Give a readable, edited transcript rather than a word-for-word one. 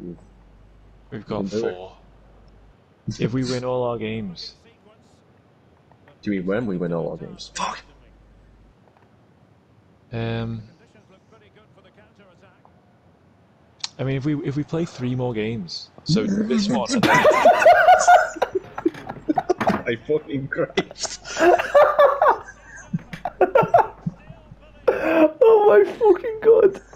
We've got 4. If we win all our games. Do we win? We win all our games. Fuck! I mean, if we play 3 more games, so this one. And then... My fucking Christ! Oh my fucking god!